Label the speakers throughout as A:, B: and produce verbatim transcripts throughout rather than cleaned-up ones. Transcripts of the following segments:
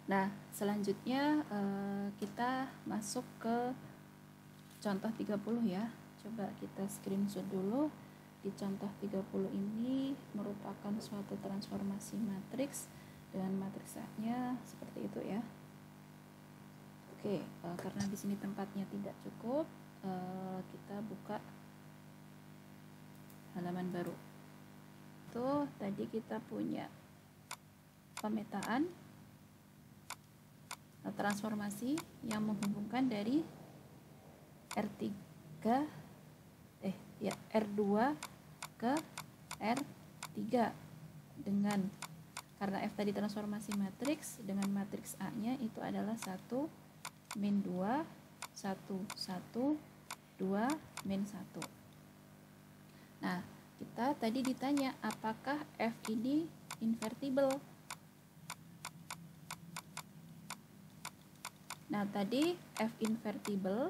A: Nah, selanjutnya eh, kita masuk ke contoh tiga puluh ya. Coba kita screenshot dulu. Di contoh tiga puluh ini merupakan suatu transformasi matriks dengan matriks A-nya seperti itu ya. Oke, eh, karena di sini tempatnya tidak cukup, eh, kita buka halaman baru. Tuh, tadi kita punya pemetaan transformasi yang menghubungkan dari R tiga eh ya R dua ke R tiga dengan, karena F tadi transformasi matriks, dengan matriks A-nya itu adalah satu min dua, satu, satu, dua, min satu. Nah, kita tadi ditanya apakah F ini invertible. Nah, tadi F invertible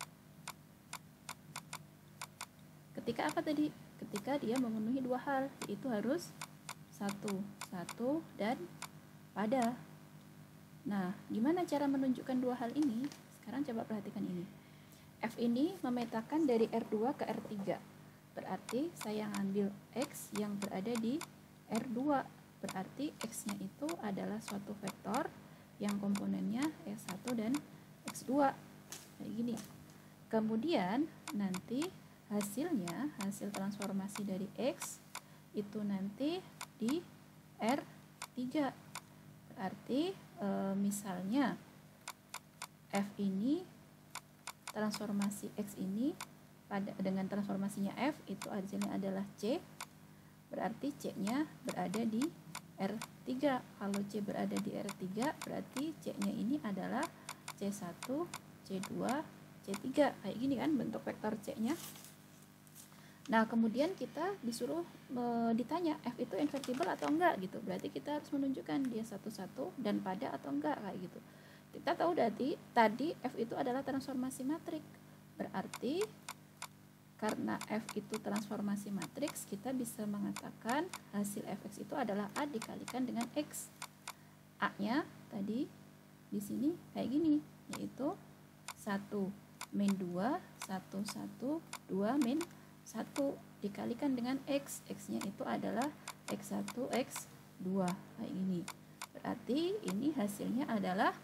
A: ketika apa tadi? Ketika dia memenuhi dua hal, yaitu harus satu, satu, dan pada. Nah, gimana cara menunjukkan dua hal ini? Sekarang coba perhatikan ini. F ini memetakan dari R dua ke R tiga. Berarti saya ambil X yang berada di R dua. Berarti X-nya itu adalah suatu vektor yang komponennya X satu dan X dua. Kayak gini. Kemudian nanti hasilnya, hasil transformasi dari X itu nanti di R tiga. Berarti e, misalnya F ini, transformasi X ini pada dengan transformasinya F itu hasilnya adalah C. Berarti C-nya berada di R tiga. Kalau C berada di R tiga, berarti C-nya ini adalah C satu, C dua, C tiga. Kayak gini kan bentuk vektor C-nya. Nah, kemudian kita disuruh e, ditanya F itu invertible atau enggak gitu. Berarti kita harus menunjukkan dia satu-satu dan pada atau enggak kayak gitu. Kita tahu tadi tadi F itu adalah transformasi matriks. Berarti karena F itu transformasi matriks, kita bisa mengatakan hasil Fx itu adalah A dikalikan dengan X. A-nya tadi di sini kayak gini, yaitu satu min dua, satu, satu, dua min satu dikalikan dengan X. X-nya itu adalah X satu, X dua kayak gini. Berarti ini hasilnya adalah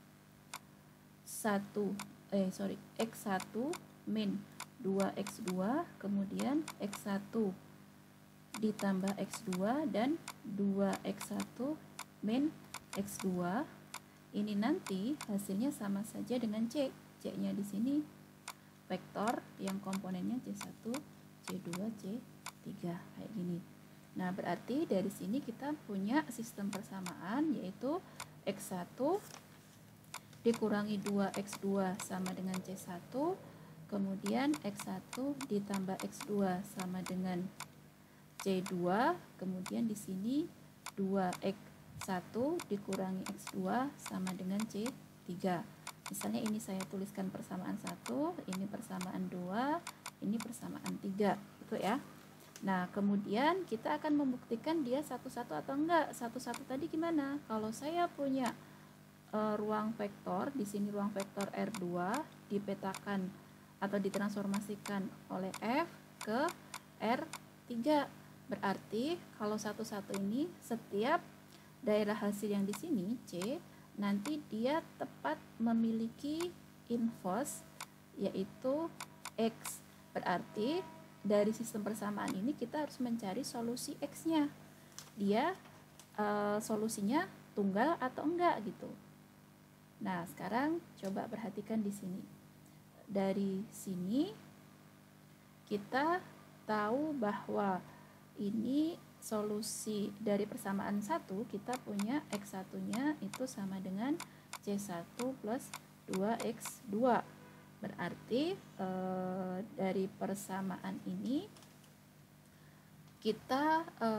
A: satu eh sorry X satu min dua X dua, kemudian X satu ditambah X dua dan dua X satu min X dua. Ini nanti hasilnya sama saja dengan C. C-nya di sini vektor yang komponennya C satu, C dua, C tiga kayak gini. Nah, berarti dari sini kita punya sistem persamaan, yaitu X satu dikurangi dua X dua sama dengan C satu, kemudian X satu ditambah X dua sama dengan C dua, kemudian di sini dua X satu dikurangi X dua sama dengan C tiga. Misalnya ini saya tuliskan persamaan satu, ini persamaan dua, ini persamaan tiga, gitu ya. Nah, kemudian kita akan membuktikan dia satu-satu atau enggak. Satu-satu tadi gimana? Kalau saya punya e, ruang vektor, di sini ruang vektor R dua dipetakan atau ditransformasikan oleh F ke R tiga. Berarti kalau satu-satu ini setiap daerah hasil yang di sini C, nanti dia tepat memiliki inverse yaitu X. Berarti dari sistem persamaan ini kita harus mencari solusi X-nya. Dia e, solusinya tunggal atau enggak gitu. Nah, sekarang coba perhatikan di sini. Dari sini kita tahu bahwa ini solusi dari persamaan satu, kita punya X satu nya itu sama dengan C satu plus dua X dua. Berarti e, dari persamaan ini kita e,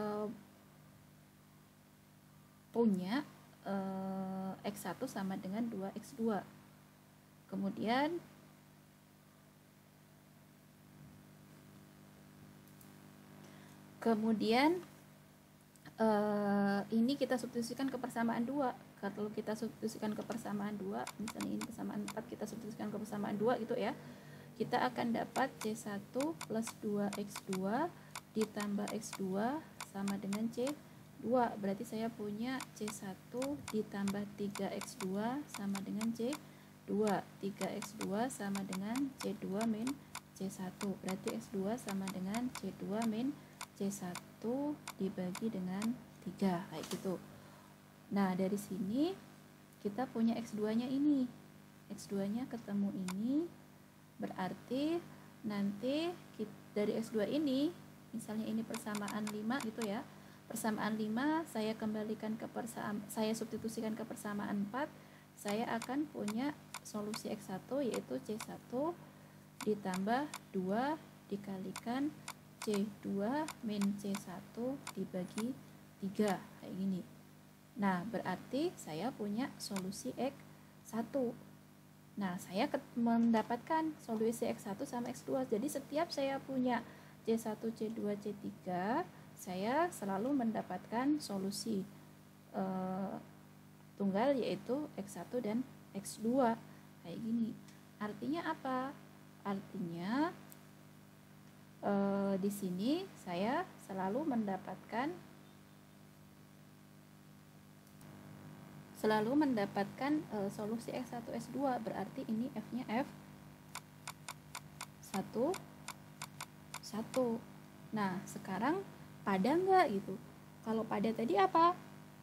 A: punya e, X satu sama dengan dua X dua. Kemudian Kemudian uh, ini kita substitusikan ke persamaan dua. Kalau kita substitusikan ke persamaan dua, misalnya ini persamaan empat, kita substitusikan ke persamaan dua gitu ya, kita akan dapat C satu plus dua X dua ditambah X dua sama dengan C dua. Berarti saya punya C satu ditambah tiga X dua sama dengan C dua. tiga X dua sama dengan C dua min C satu. Berarti X dua sama dengan C dua min C satu dibagi dengan tiga, kayak gitu. Nah, dari sini kita punya X dua nya ini. X dua nya ketemu ini, berarti nanti kita, dari X dua ini, misalnya ini persamaan lima gitu ya. Persamaan lima saya kembalikan ke persamaan, saya substitusikan ke persamaan empat, saya akan punya solusi X satu yaitu C satu ditambah dua dikalikan C dua min C satu dibagi tiga, kayak gini. Nah, berarti saya punya solusi X satu. Nah, saya mendapatkan solusi X satu sama X dua. Jadi setiap saya punya C satu, C dua, C tiga, saya selalu mendapatkan solusi e, tunggal yaitu X satu dan X dua. Kayak gini. Artinya apa? Artinya e, di sini saya selalu mendapatkan selalu mendapatkan e, solusi X satu, X dua, berarti ini F-nya F satu, satu. Nah, sekarang pada enggak gitu? Kalau pada tadi apa?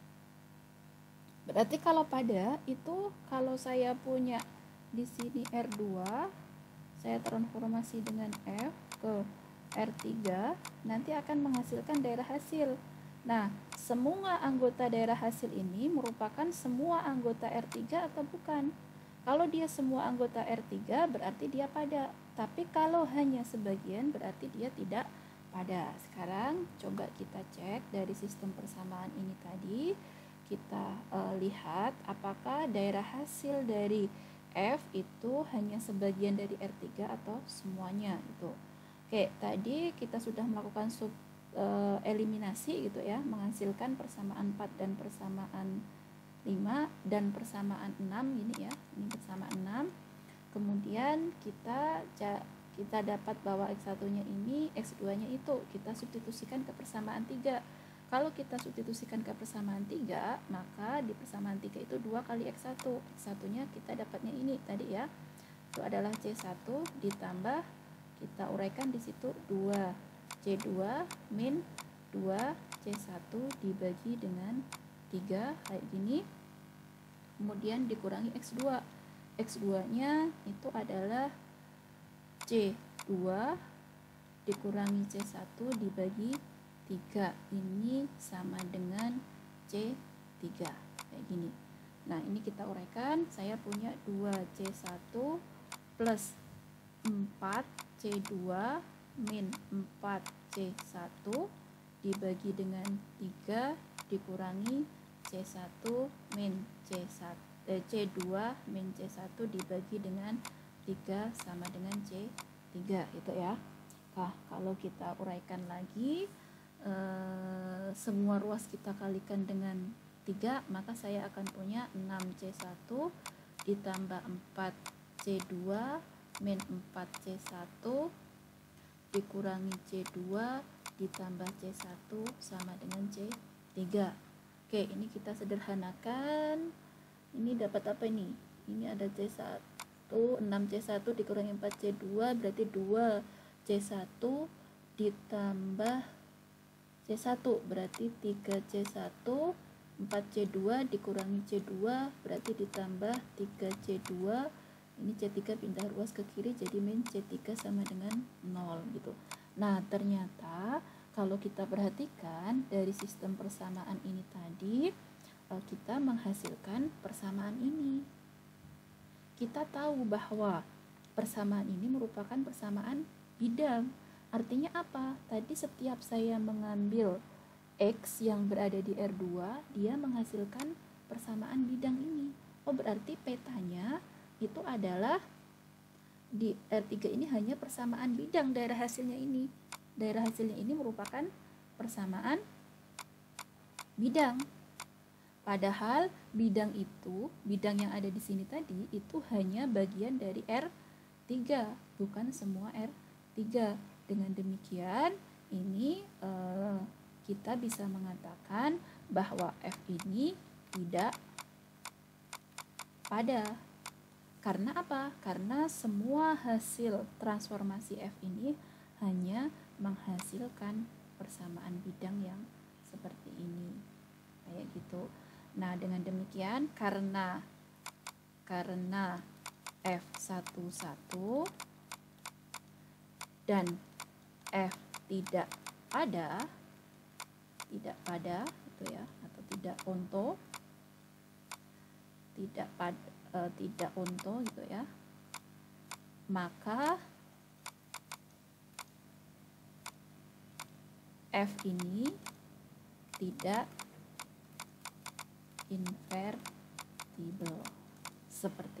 A: Berarti kalau pada itu kalau saya punya di sini R dua, saya transformasi dengan F ke R tiga, nanti akan menghasilkan daerah hasil. Nah, semua anggota daerah hasil ini merupakan semua anggota R tiga atau bukan? Kalau dia semua anggota R tiga berarti dia pada. Tapi kalau hanya sebagian berarti dia tidak pada. Sekarang coba kita cek dari sistem persamaan ini tadi. Kita e, lihat apakah daerah hasil dari F itu hanya sebagian dari R tiga atau semuanya gitu. Oke, tadi kita sudah melakukan sub eliminasi gitu ya, menghasilkan persamaan empat dan persamaan lima dan persamaan enam ini ya. Ini persamaan enam. Kemudian kita kita dapat bahwa X satu nya ini, X dua nya itu kita substitusikan ke persamaan tiga. Kalau kita substitusikan ke persamaan tiga, maka di persamaan tiga itu dua kali X satu. X satu nya kita dapatnya ini tadi ya. Itu adalah C satu ditambah, kita uraikan di situ dua C dua min dua C satu dibagi dengan tiga, kayak gini. Kemudian dikurangi X dua. X dua nya itu adalah C dua dikurangi C satu dibagi tiga. Ini sama dengan C tiga, kayak gini. Nah, ini kita uraikan. Saya punya dua C satu plus empat C dua min empat C satu dibagi dengan tiga dikurangi C satu min C satu, eh, C dua min C satu dibagi dengan tiga sama dengan C tiga gitu ya. Nah, kalau kita uraikan lagi, eh, semua ruas kita kalikan dengan tiga, maka saya akan punya enam C satu ditambah empat C dua min empat C satu dikurangi C dua ditambah C satu sama dengan C tiga. Oke, ini kita sederhanakan. Ini dapat apa ini? Ini ada C satu, enam C satu dikurangi empat C dua berarti dua C satu ditambah C satu berarti tiga C satu, empat C dua dikurangi C dua berarti ditambah tiga C dua. Ini C tiga pindah ruas ke kiri jadi min C tiga sama dengan nol gitu. Nah, ternyata kalau kita perhatikan dari sistem persamaan ini tadi, kita menghasilkan persamaan ini. Kita tahu bahwa persamaan ini merupakan persamaan bidang. Artinya apa? Tadi setiap saya mengambil X yang berada di R dua, dia menghasilkan persamaan bidang ini. Oh, berarti petanya itu adalah di R tiga ini hanya persamaan bidang daerah hasilnya ini. Daerah hasilnya ini merupakan persamaan bidang. Padahal bidang itu, bidang yang ada di sini tadi itu hanya bagian dari R tiga, bukan semua R tiga. Dengan demikian, ini eh, kita bisa mengatakan bahwa F ini tidak pada. Karena apa? Karena semua hasil transformasi F ini hanya menghasilkan persamaan bidang yang seperti ini. Kayak gitu. Nah, dengan demikian karena karena F satu satu dan F tidak pada, tidak pada itu ya, atau tidak onto, tidak pada, e, tidak onto gitu ya, maka F ini tidak invertible seperti